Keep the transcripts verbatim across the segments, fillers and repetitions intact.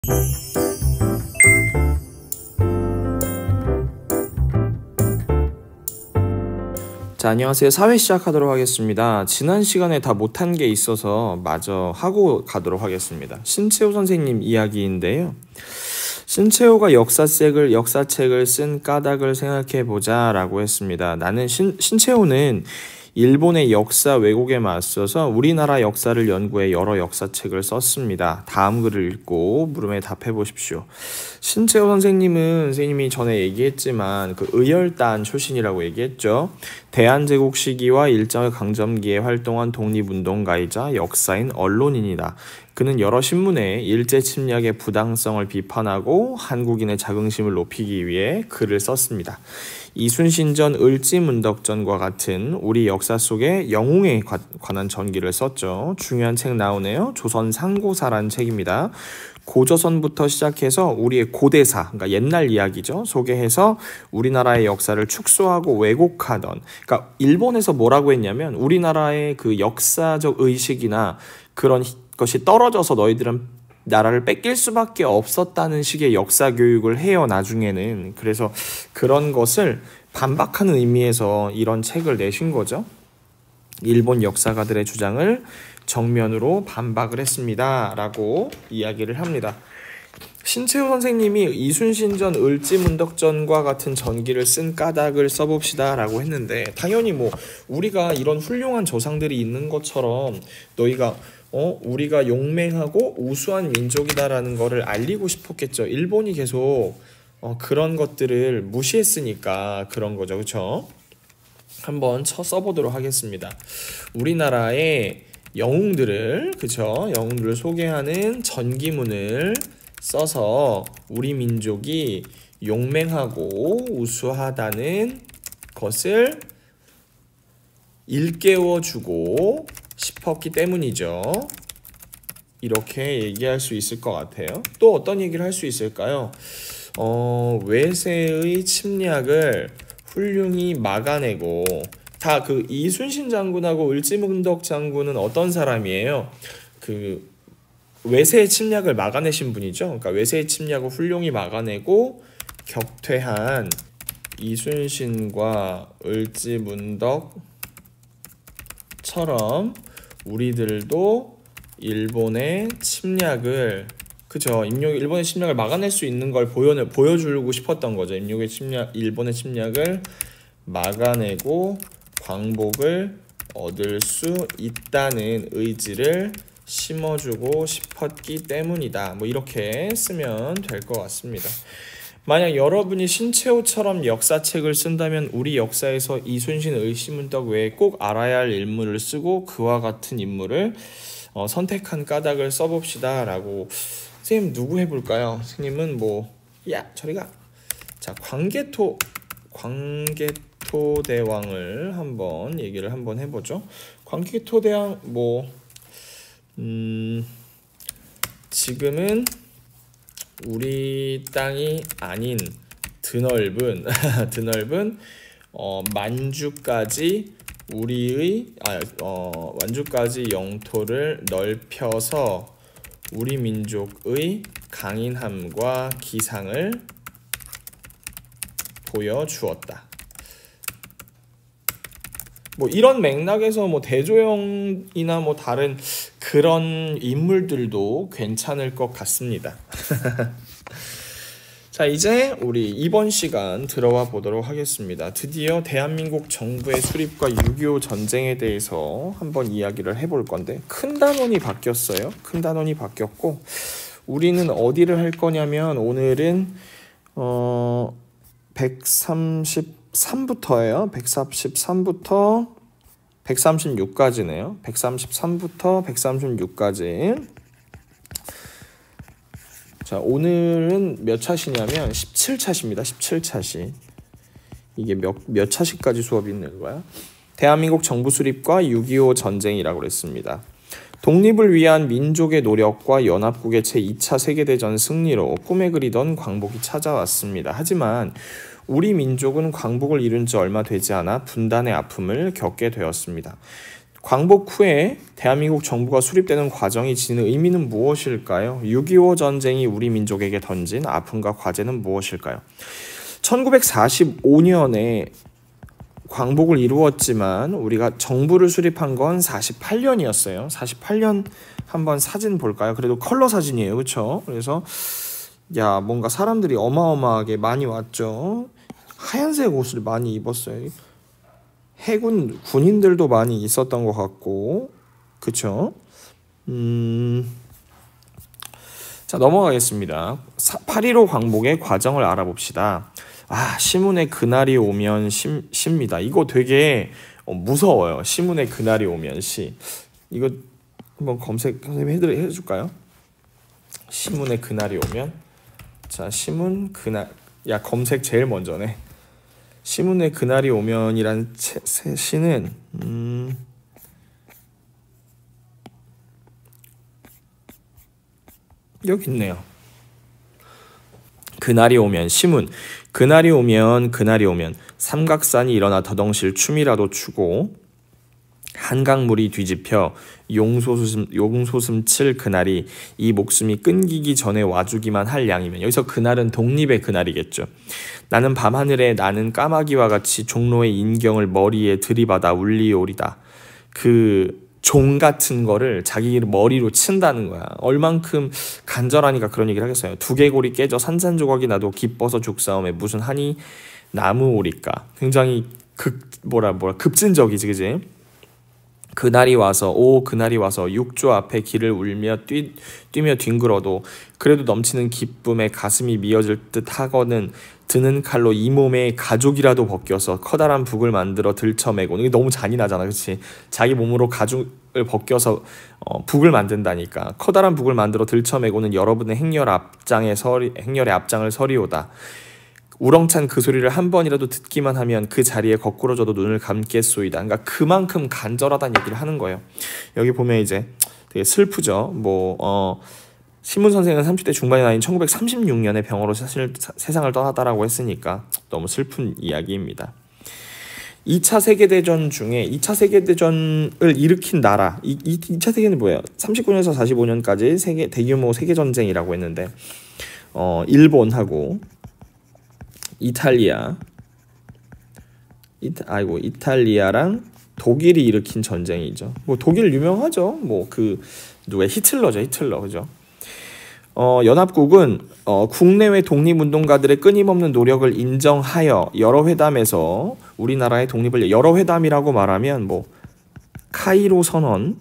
자, 안녕하세요. 사회 시작하도록 하겠습니다. 지난 시간에 다 못한 게 있어서 마저 하고 가도록 하겠습니다. 신채호 선생님 이야기인데요. 신채호가 역사책을, 역사책을 쓴 까닭을 생각해보자 라고 했습니다. 나는 신, 신채호는 일본의 역사 왜곡에 맞서서 우리나라 역사를 연구해 여러 역사책을 썼습니다. 다음 글을 읽고 물음에 답해 보십시오. 신채호 선생님은 선생님이 전에 얘기했지만 그 의열단 출신이라고 얘기했죠. 대한제국 시기와 일제강점기에 활동한 독립운동가이자 역사인 언론인이다. 그는 여러 신문에 일제 침략의 부당성을 비판하고 한국인의 자긍심을 높이기 위해 글을 썼습니다. 이순신전 을지문덕전과 같은 우리 역사 속의 영웅에 관한 전기를 썼죠. 중요한 책 나오네요. 조선상고사란 책입니다. 고조선부터 시작해서 우리의 고대사, 그러니까 옛날 이야기죠. 소개해서 우리나라의 역사를 축소하고 왜곡하던, 그러니까 일본에서 뭐라고 했냐면 우리나라의 그 역사적 의식이나 그런 것이 떨어져서 너희들은 나라를 뺏길 수밖에 없었다는 식의 역사 교육을 해요, 나중에는. 그래서 그런 것을 반박하는 의미에서 이런 책을 내신 거죠. 일본 역사가들의 주장을 정면으로 반박을 했습니다 라고 이야기를 합니다. 신채호 선생님이 이순신전 을지문덕전과 같은 전기를 쓴 까닭을 써봅시다 라고 했는데, 당연히 뭐 우리가 이런 훌륭한 조상들이 있는 것처럼 너희가 어 우리가 용맹하고 우수한 민족이다라는 거를 알리고 싶었겠죠. 일본이 계속 어, 그런 것들을 무시했으니까 그런 거죠. 그렇죠? 한번 쳐 써보도록 하겠습니다. 우리나라의 영웅들을, 그쵸? 영웅들을 소개하는 전기문을 써서 우리 민족이 용맹하고 우수하다는 것을 일깨워주고 싶었기 때문이죠. 이렇게 얘기할 수 있을 것 같아요. 또 어떤 얘기를 할 수 있을까요? 어, 외세의 침략을 훌륭히 막아내고, 다 그 이순신 장군하고 을지문덕 장군은 어떤 사람이에요? 그 외세의 침략을 막아내신 분이죠. 그러니까 외세의 침략을 훌륭히 막아내고 격퇴한 이순신과 을지문덕처럼 우리들도 일본의 침략을, 그죠? 임력, 일본의 침략을 막아낼 수 있는 걸 보여, 보여주고 싶었던 거죠. 임력의 침략, 일본의 침략을 막아내고 광복을 얻을 수 있다는 의지를 심어주고 싶었기 때문이다. 뭐 이렇게 쓰면 될 것 같습니다. 만약 여러분이 신채호처럼 역사책을 쓴다면 우리 역사에서 이순신, 을지문덕 외에 꼭 알아야 할 인물을 쓰고 그와 같은 인물을 어, 선택한 까닭을 써봅시다 라고. 선생님 누구 해볼까요? 선생님은 뭐, 야 저리가. 자, 광개토 광개토 대왕을 한번 얘기를 한번 해보죠. 광개토 대왕 뭐 음, 지금은 우리 땅이 아닌 드넓은 드넓은 어, 만주까지 우리의 아, 어, 만주까지 영토를 넓혀서 우리 민족의 강인함과 기상을 보여주었다. 뭐 이런 맥락에서 뭐 대조영이나 뭐 다른 그런 인물들도 괜찮을 것 같습니다. 자, 이제 우리 이번 시간 들어와 보도록 하겠습니다. 드디어 대한민국 정부의 수립과 육이오 전쟁에 대해서 한번 이야기를 해볼 건데, 큰 단원이 바뀌었어요. 큰 단원이 바뀌었고, 우리는 어디를 할 거냐면 오늘은 어 백삼십삼부터예요. 백삼십삼부터 백삼십육까지네요. 백삼십삼부터 백삼십육까지. 자, 오늘은 몇 차시냐면 십칠 차시입니다. 십칠 차시. 이게 몇, 몇 차시까지 수업이 있는 거야? 대한민국 정부 수립과 육이오 전쟁이라고 그랬습니다. 독립을 위한 민족의 노력과 연합국의 제이 차 세계대전 승리로 꿈에 그리던 광복이 찾아왔습니다. 하지만 우리 민족은 광복을 이룬 지 얼마 되지 않아 분단의 아픔을 겪게 되었습니다. 광복 후에 대한민국 정부가 수립되는 과정이 지닌 의미는 무엇일까요? 육이오 전쟁이 우리 민족에게 던진 아픔과 과제는 무엇일까요? 천구백사십오 년에 광복을 이루었지만 우리가 정부를 수립한 건 사십팔 년이었어요. 사십팔 년 한번 사진 볼까요? 그래도 컬러 사진이에요. 그렇죠? 그래서 야, 뭔가 사람들이 어마어마하게 많이 왔죠. 하얀색 옷을 많이 입었어요. 해군 군인들도 많이 있었던 것 같고, 그쵸? 음, 자, 넘어가겠습니다. 팔일오 광복의 과정을 알아봅시다. 아, 시문의 그날이 오면 시, 시입니다. 이거 되게 어, 무서워요. 시문의 그날이 오면 시. 이거 한번 검색 선생님이 해드, 해줄까요? 시문의 그날이 오면. 자, 시문 그날. 야, 검색 제일 먼저네. 시문의 그날이 오면이란 시는 음, 여기 있네요. 그날이 오면 시문. 그날이 오면 그날이 오면 삼각산이 일어나 더덩실 춤이라도 추고 한강물이 뒤집혀 용소숨, 용소숨칠 그날이 이 목숨이 끊기기 전에 와주기만 할 양이면. 여기서 그날은 독립의 그날이겠죠. 나는 밤하늘에 나는 까마귀와 같이 종로의 인경을 머리에 들이받아 울리오리다. 그 종 같은 거를 자기 머리로 친다는 거야. 얼만큼 간절하니까 그런 얘기를 하겠어요. 두개골이 깨져 산산조각이 나도 기뻐서 죽사움에 무슨 한이 나무오리까. 굉장히 극 뭐라 뭐라 급진적이지, 그지? 그날이 와서 오 그날이 와서 육조 앞에 길을 울며 뛰, 뛰며 뒹굴어도 그래도 넘치는 기쁨에 가슴이 미어질 듯 하거든 드는 칼로 이 몸에 가죽이라도 벗겨서 커다란 북을 만들어 들쳐매고. 이게 너무 잔인하잖아, 그렇지? 자기 몸으로 가죽을 벗겨서 어, 북을 만든다니까. 커다란 북을 만들어 들쳐매고는 여러분의 행렬 앞장에 서리, 행렬의 앞장을 서리오다. 우렁찬 그 소리를 한 번이라도 듣기만 하면 그 자리에 거꾸로져도 눈을 감겠소이다. 그러니까 그만큼 간절하다는 얘기를 하는 거예요. 여기 보면 이제 되게 슬프죠. 뭐 어, 신문 선생은 삼십 대 중반의 나이인 천구백삼십육 년에 병으로 사실 세상을 떠났다라고 했으니까 너무 슬픈 이야기입니다. 이 차 세계대전 중에 이 차 세계대전을 일으킨 나라, 이, 이, 이 차 세계는 뭐예요? 삼십구 년에서 사십오 년까지 세계 대규모 세계전쟁이라고 했는데 어, 일본하고 이탈리아, 이타, 아이고 이탈리아랑 독일이 일으킨 전쟁이죠. 뭐 독일 유명하죠. 뭐 그 누가 히틀러죠, 히틀러, 그죠? 어, 연합국은 어, 국내외 독립운동가들의 끊임없는 노력을 인정하여 여러 회담에서 우리나라의 독립을 여러 회담이라고 말하면 뭐 카이로 선언,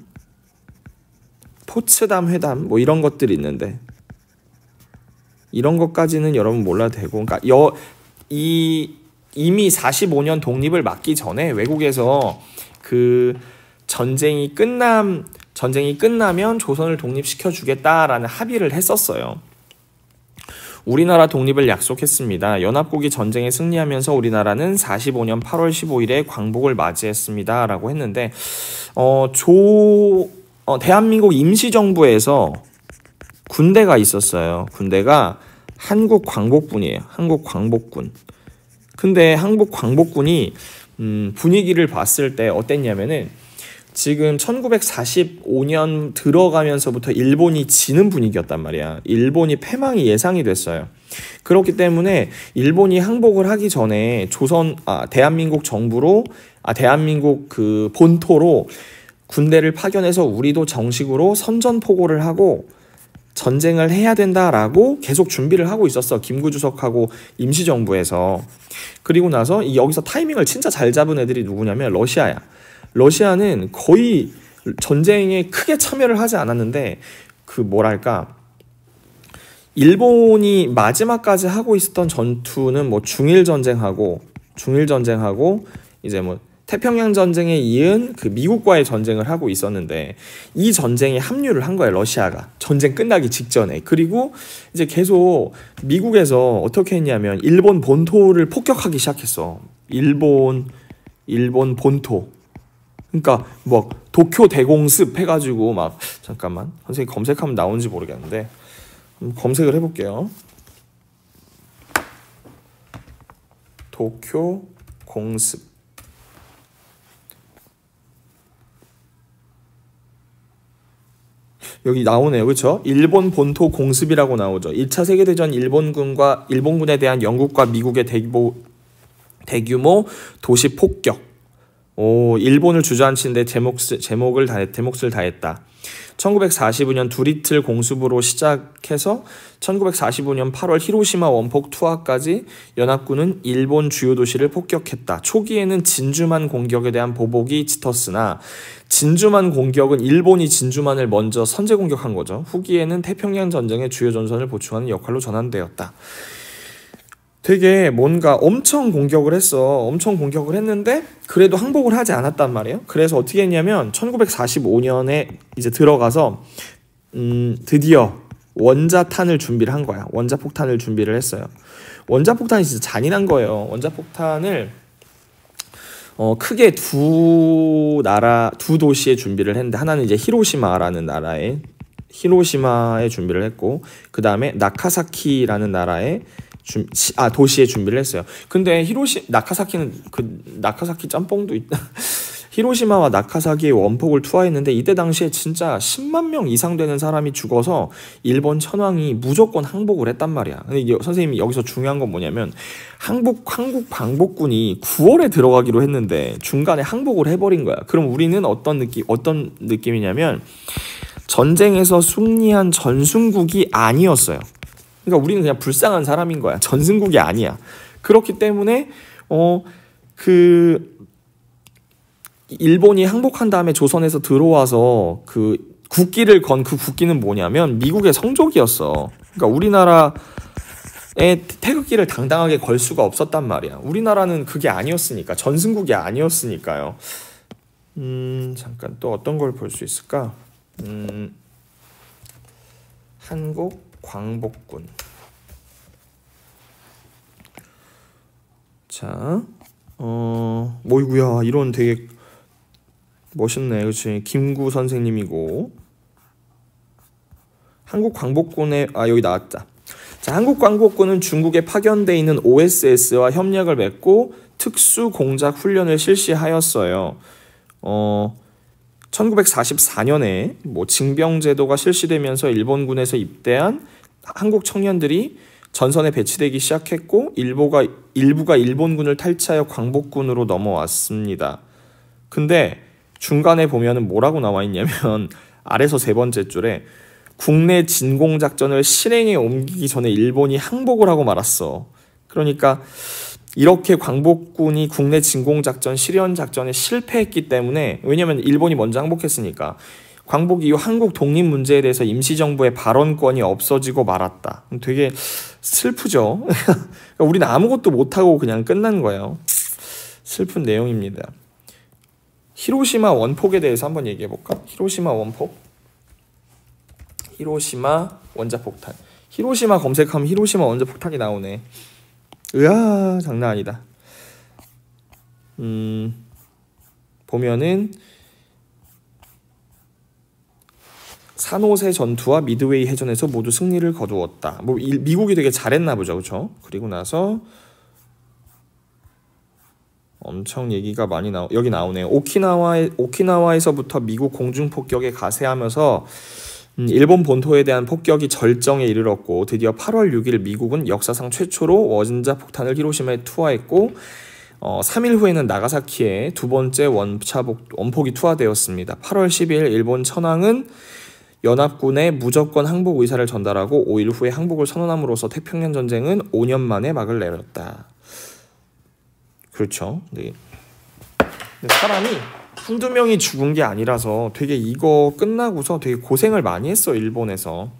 포츠담 회담 뭐 이런 것들이 있는데 이런 것까지는 여러분 몰라도 되고, 그러니까 여, 이 이미 사십오 년 독립을 막기 전에 외국에서 그 전쟁이 끝남 전쟁이 끝나면 조선을 독립시켜 주겠다라는 합의를 했었어요. 우리나라 독립을 약속했습니다. 연합국이 전쟁에 승리하면서 우리나라는 사십오 년 팔월 십오일에 광복을 맞이했습니다. 라고 했는데 어, 조 어, 대한민국 임시정부에서 군대가 있었어요. 군대가 한국광복군이에요. 한국광복군. 근데 한국광복군이 음, 분위기를 봤을 때 어땠냐면은 지금 천구백사십오 년 들어가면서부터 일본이 지는 분위기였단 말이야. 일본이 패망이 예상이 됐어요. 그렇기 때문에 일본이 항복을 하기 전에 조선 아 대한민국 정부로 아 대한민국 그 본토로 군대를 파견해서 우리도 정식으로 선전포고를 하고 전쟁을 해야 된다라고 계속 준비를 하고 있었어. 김구 주석하고 임시정부에서. 그리고 나서 여기서 타이밍을 진짜 잘 잡은 애들이 누구냐면 러시아야. 러시아는 거의 전쟁에 크게 참여를 하지 않았는데 그 뭐랄까 일본이 마지막까지 하고 있었던 전투는 뭐 중일 전쟁하고 중일 전쟁하고 이제 뭐 태평양 전쟁에 이은 그 미국과의 전쟁을 하고 있었는데 이 전쟁에 합류를 한 거예요, 러시아가. 전쟁 끝나기 직전에. 그리고 이제 계속 미국에서 어떻게 했냐면 일본 본토를 폭격하기 시작했어. 일본 일본 본토. 그러니까 뭐 도쿄 대공습 해가지고 막 잠깐만 선생님 검색하면 나오는지 모르겠는데 검색을 해볼게요. 도쿄 공습. 여기 나오네요. 그렇죠? 일본 본토 공습이라고 나오죠. 일 차 세계대전 일본군과 일본군에 대한 영국과 미국의 대규모, 대규모 도시 폭격. 오, 일본을 주저앉히는데 제목, 제목을 다, 제몫을 다했다. 천구백사십오 년 두리틀 공습으로 시작해서 천구백사십오 년 팔월 히로시마 원폭 투하까지 연합군은 일본 주요 도시를 폭격했다. 초기에는 진주만 공격에 대한 보복이 짙었으나 진주만 공격은 일본이 진주만을 먼저 선제 공격한 거죠. 후기에는 태평양 전쟁의 주요 전선을 보충하는 역할로 전환되었다. 되게 뭔가 엄청 공격을 했어. 엄청 공격을 했는데 그래도 항복을 하지 않았단 말이에요. 그래서 어떻게 했냐면 천구백사십오 년에 이제 들어가서 음 드디어 원자탄을 준비를 한 거야. 원자폭탄을 준비를 했어요. 원자폭탄이 진짜 잔인한 거예요. 원자폭탄을 어 크게 두 나라 두 도시에 준비를 했는데 하나는 이제 히로시마라는 나라에 히로시마에 준비를 했고 그 다음에 나카사키라는 나라에 준, 아 도시에 준비를 했어요. 근데 히로시 나카사키는 그 나카사키 짬뽕도 있다. 히로시마와 나카사키의 원폭을 투하했는데 이때 당시에 진짜 십만 명 이상 되는 사람이 죽어서 일본 천황이 무조건 항복을 했단 말이야. 근데 이게 선생님이 여기서 중요한 건 뭐냐면 항복 한국 방복군이 구월에 들어가기로 했는데 중간에 항복을 해버린 거야. 그럼 우리는 어떤 느낌 어떤 느낌이냐면 전쟁에서 승리한 전순국이 아니었어요. 그러니까 우리는 그냥 불쌍한 사람인 거야. 전승국이 아니야. 그렇기 때문에 어 그 일본이 항복한 다음에 조선에서 들어와서 그 국기를 건 그 국기는 뭐냐면 미국의 성적이었어. 그러니까 우리나라의 태극기를 당당하게 걸 수가 없었단 말이야. 우리나라는 그게 아니었으니까. 전승국이 아니었으니까요. 음 잠깐 또 어떤 걸 볼 수 있을까? 음 한국 광복군. 자, 어, 뭐이구야, 이런 되게 멋있네, 그렇지? 김구 선생님이고, 한국 광복군의 아 여기 나왔다. 자, 한국 광복군은 중국에 파견돼 있는 오에스에스와 협력을 맺고 특수 공작 훈련을 실시하였어요. 어. 천구백사십사 년에 뭐 징병제도가 실시되면서 일본군에서 입대한 한국 청년들이 전선에 배치되기 시작했고 일부가, 일부가 일본군을 탈취하여 광복군으로 넘어왔습니다. 근데 중간에 보면은 뭐라고 나와 있냐면 아래서 세 번째 줄에 국내 진공작전을 실행에 옮기기 전에 일본이 항복을 하고 말았어. 그러니까 이렇게 광복군이 국내 진공작전, 실현작전에 실패했기 때문에 왜냐면 일본이 먼저 항복했으니까 광복 이후 한국 독립 문제에 대해서 임시정부의 발언권이 없어지고 말았다. 되게 슬프죠? 우리는 아무것도 못하고 그냥 끝난 거예요. 슬픈 내용입니다. 히로시마 원폭에 대해서 한번 얘기해볼까? 히로시마 원폭 히로시마 원자폭탄 히로시마 검색하면 히로시마 원자폭탄이 나오네. 으아 장난 아니다. 음 보면은 산호세 전투와 미드웨이 해전에서 모두 승리를 거두었다. 뭐 일, 미국이 되게 잘했나 보죠, 그렇죠? 그리고 나서 엄청 얘기가 많이 나오 여기 나오네요. 오키나와에 오키나와에서부터 미국 공중 폭격에 가세하면서 음, 일본 본토에 대한 폭격이 절정에 이르렀고 드디어 팔월 육일 미국은 역사상 최초로 원자 폭탄을 히로시마에 투하했고 어, 삼 일 후에는 나가사키에 두 번째 원차복, 원폭이 투하되었습니다. 팔월 십일 일본 천황은 연합군에 무조건 항복 의사를 전달하고 오 일 후에 항복을 선언함으로써 태평양 전쟁은 오 년 만에 막을 내렸다. 그렇죠. 네. 근데 사람이 한두 명이 죽은 게 아니라서 되게 이거 끝나고서 되게 고생을 많이 했어, 일본에서.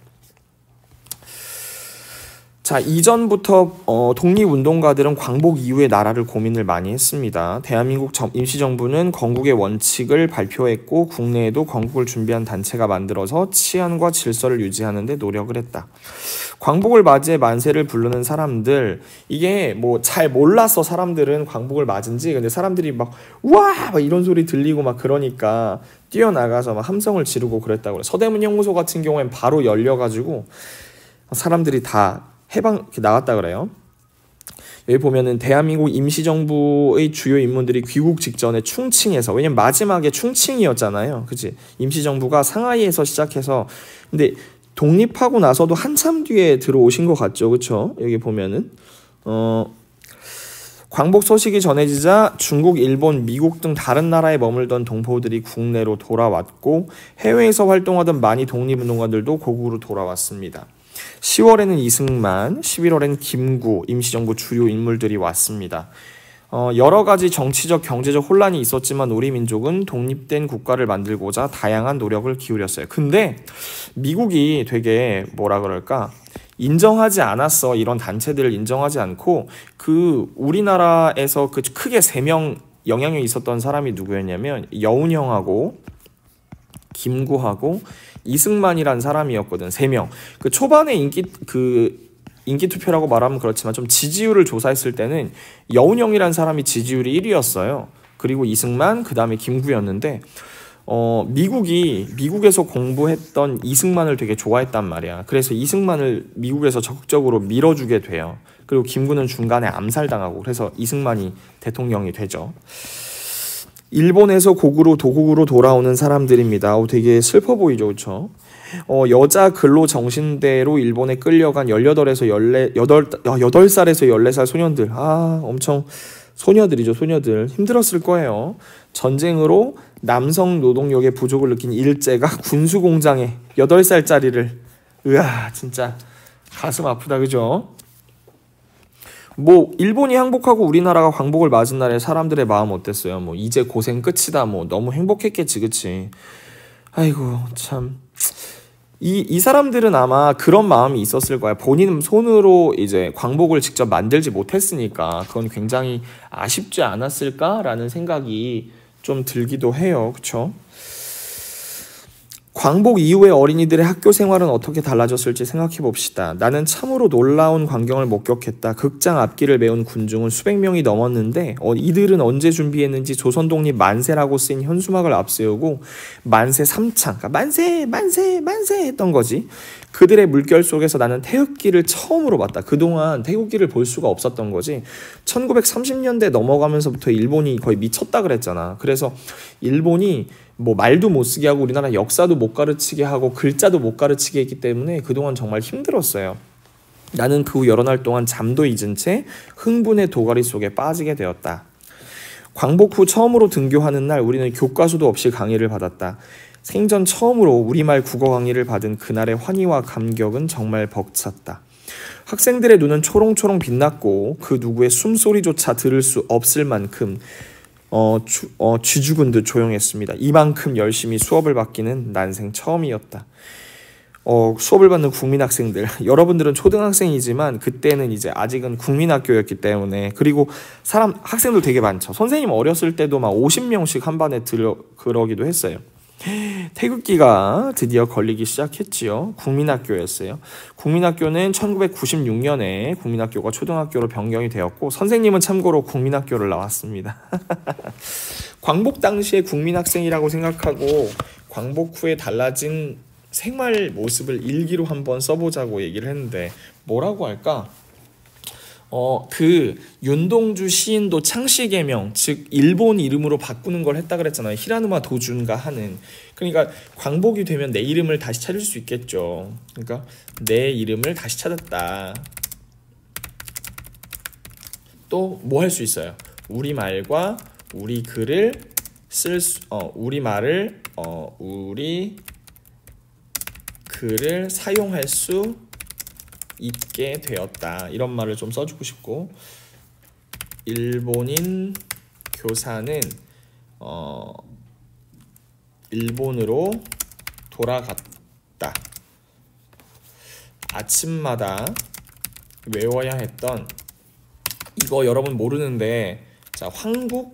자, 이전부터 어, 독립운동가들은 광복 이후의 나라를 고민을 많이 했습니다. 대한민국 정, 임시정부는 건국의 원칙을 발표했고 국내에도 건국을 준비한 단체가 만들어서 치안과 질서를 유지하는 데 노력을 했다. 광복을 맞이해 만세를 부르는 사람들, 이게 뭐 잘 몰랐어, 사람들은 광복을 맞은지. 근데 사람들이 막 우와! 막 이런 소리 들리고 막 그러니까 뛰어나가서 막 함성을 지르고 그랬다고 그래. 서대문 형무소 같은 경우엔 바로 열려가지고 사람들이 다 해방 나갔다 그래요. 여기 보면은 대한민국 임시정부의 주요 인물들이 귀국 직전에 충칭에서, 왜냐면 마지막에 충칭이었잖아요. 그치? 임시정부가 상하이에서 시작해서, 근데 독립하고 나서도 한참 뒤에 들어오신 것 같죠. 그쵸? 여기 보면은 어 광복 소식이 전해지자 중국, 일본, 미국 등 다른 나라에 머물던 동포들이 국내로 돌아왔고, 해외에서 활동하던 많이 독립운동가들도 고국으로 돌아왔습니다. 시월에는 이승만, 십일월에는 김구, 임시정부 주요 인물들이 왔습니다. 어, 여러 가지 정치적, 경제적 혼란이 있었지만 우리 민족은 독립된 국가를 만들고자 다양한 노력을 기울였어요. 근데 미국이 되게 뭐라 그럴까? 인정하지 않았어. 이런 단체들을 인정하지 않고, 그 우리나라에서 그 크게 세 명 영향이 있었던 사람이 누구였냐면 여운형하고 김구하고 이승만이란 사람이었거든. 세 명. 그 초반에 인기 그 인기 투표라고 말하면 그렇지만 좀 지지율을 조사했을 때는 여운형이란 사람이 지지율이 일 위였어요. 그리고 이승만, 그 다음에 김구였는데, 어, 미국이, 미국에서 공부했던 이승만을 되게 좋아했단 말이야. 그래서 이승만을 미국에서 적극적으로 밀어주게 돼요. 그리고 김구는 중간에 암살당하고, 그래서 이승만이 대통령이 되죠. 일본에서 고국으로, 도국으로 돌아오는 사람들입니다. 오, 되게 슬퍼 보이죠, 그쵸? 어, 여자 근로 정신대로 일본에 끌려간 열여덟에서 열네, 여덟 살에서 열네 살 소년들. 아, 엄청 소녀들이죠, 소녀들. 힘들었을 거예요. 전쟁으로 남성 노동력의 부족을 느낀 일제가 군수공장에 여덟 살짜리를, 으아, 진짜 가슴 아프다, 그죠? 뭐 일본이 항복하고 우리나라가 광복을 맞은 날에 사람들의 마음 어땠어요? 뭐 이제 고생 끝이다, 뭐 너무 행복했겠지, 그치? 아이고 참, 이, 이 사람들은 아마 그런 마음이 있었을 거야. 본인 손으로 이제 광복을 직접 만들지 못했으니까 그건 굉장히 아쉽지 않았을까라는 생각이 좀 들기도 해요. 그쵸? 광복 이후에 어린이들의 학교 생활은 어떻게 달라졌을지 생각해 봅시다. 나는 참으로 놀라운 광경을 목격했다. 극장 앞길을 메운 군중은 수백 명이 넘었는데 어, 이들은 언제 준비했는지 조선독립 만세라고 쓰인 현수막을 앞세우고 만세 삼창, 그러니까 만세 만세 만세 했던 거지. 그들의 물결 속에서 나는 태극기를 처음으로 봤다. 그동안 태극기를 볼 수가 없었던 거지. 천구백삼십 년대 넘어가면서부터 일본이 거의 미쳤다 그랬잖아. 그래서 일본이 뭐 말도 못 쓰게 하고 우리나라 역사도 못 가르치게 하고 글자도 못 가르치게 했기 때문에 그동안 정말 힘들었어요. 나는 그 후 여러 날 동안 잠도 잊은 채 흥분의 도가리 속에 빠지게 되었다. 광복 후 처음으로 등교하는 날 우리는 교과서도 없이 강의를 받았다. 생전 처음으로 우리말 국어 강의를 받은 그날의 환희와 감격은 정말 벅찼다. 학생들의 눈은 초롱초롱 빛났고 그 누구의 숨소리조차 들을 수 없을 만큼 어, 주, 어, 쥐죽은 듯 조용했습니다. 이만큼 열심히 수업을 받기는 난생 처음이었다. 어, 수업을 받는 국민학생들, 여러분들은 초등학생이지만 그때는 이제 아직은 국민학교였기 때문에, 그리고 사람 학생들 되게 많죠. 선생님 어렸을 때도 막 오십 명씩 한 반에 들어 그러기도 했어요. 태극기가 드디어 걸리기 시작했지요. 국민학교였어요. 국민학교는 천구백구십육 년에 국민학교가 초등학교로 변경이 되었고 선생님은 참고로 국민학교를 나왔습니다. 광복 당시의 국민학생이라고 생각하고 광복 후에 달라진 생활 모습을 일기로 한번 써보자고 얘기를 했는데 뭐라고 할까? 어, 그 윤동주 시인도 창씨개명, 즉 일본 이름으로 바꾸는 걸 했다 그랬잖아요. 히라누마 도준가 하는. 그러니까 광복이 되면 내 이름을 다시 찾을 수 있겠죠. 그러니까 내 이름을 다시 찾았다. 또 뭐 할 수 있어요? 우리말과 우리 글을 쓸 수, 어, 우리말을 어, 우리 글을 사용할 수 있게 되었다. 이런 말을 좀 써주고 싶고, 일본인 교사는 어, 일본으로 돌아갔다. 아침마다 외워야 했던, 이거 여러분 모르는데, 자, 황국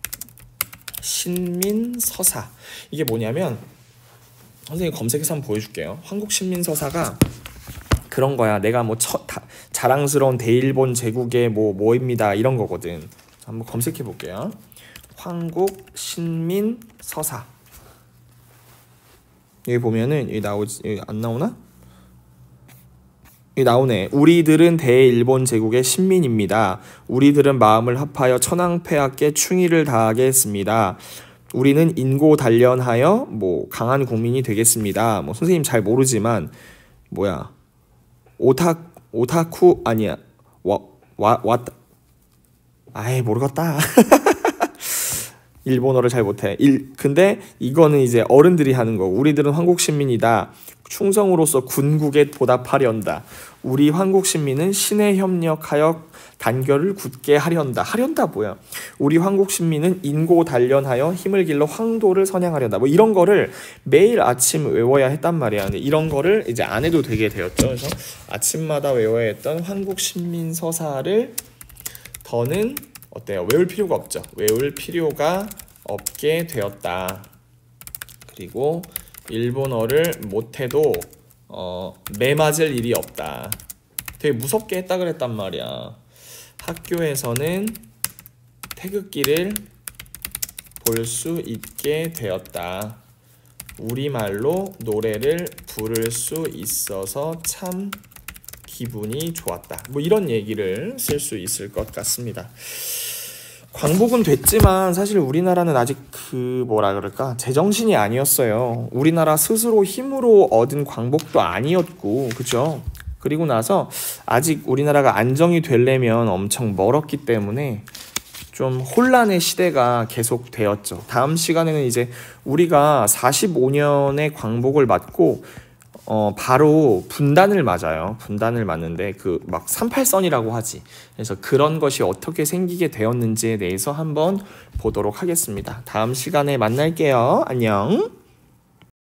신민서사. 이게 뭐냐면 선생님 검색해서 한번 보여줄게요. 황국 신민서사가 그런 거야. 내가 뭐 처, 다, 자랑스러운 대일본 제국의 뭐 뭐입니다 이런 거거든. 한번 검색해 볼게요. 황국 신민 서사. 여기 보면은 여기 나오지, 여기 안 나오나? 이 나오네. 우리들은 대일본 제국의 신민입니다. 우리들은 마음을 합하여 천황폐하께 충의를 다하겠습니다. 우리는 인고 단련하여 뭐 강한 국민이 되겠습니다. 뭐 선생님 잘 모르지만 뭐야 오타 오타쿠 아니야 와와 왔다. 아이 모르겠다. 일본어를 잘 못해. 일, 근데 이거는 이제 어른들이 하는 거. 우리들은 황국신민이다. 충성으로서 군국에 보답하련다. 우리 황국신민은 신에 협력하여 단결을 굳게 하련다. 하련다 뭐야? 우리 황국신민은 인고 단련하여 힘을 길러 황도를 선양하련다. 뭐 이런 거를 매일 아침 외워야 했단 말이야. 근데 이런 거를 이제 안 해도 되게 되었죠. 그래서 아침마다 외워야 했던 황국신민 서사를 더는 어때요? 외울 필요가 없죠. 외울 필요가 없게 되었다. 그리고 일본어를 못해도 어, 매맞을 일이 없다. 되게 무섭게 했다 그랬단 말이야. 학교에서는 태극기를 볼 수 있게 되었다. 우리말로 노래를 부를 수 있어서 참 기분이 좋았다. 뭐 이런 얘기를 쓸 수 있을 것 같습니다. 광복은 됐지만 사실 우리나라는 아직 그 뭐라 그럴까 제정신이 아니었어요. 우리나라 스스로 힘으로 얻은 광복도 아니었고, 그죠? 그리고 나서 아직 우리나라가 안정이 되려면 엄청 멀었기 때문에 좀 혼란의 시대가 계속 되었죠. 다음 시간에는 이제 우리가 사십오 년의 광복을 맞고 어 바로 분단을 맞아요. 분단을 맞는데 그 막 삼팔선이라고 하지. 그래서 그런 것이 어떻게 생기게 되었는지에 대해서 한번 보도록 하겠습니다. 다음 시간에 만날게요. 안녕.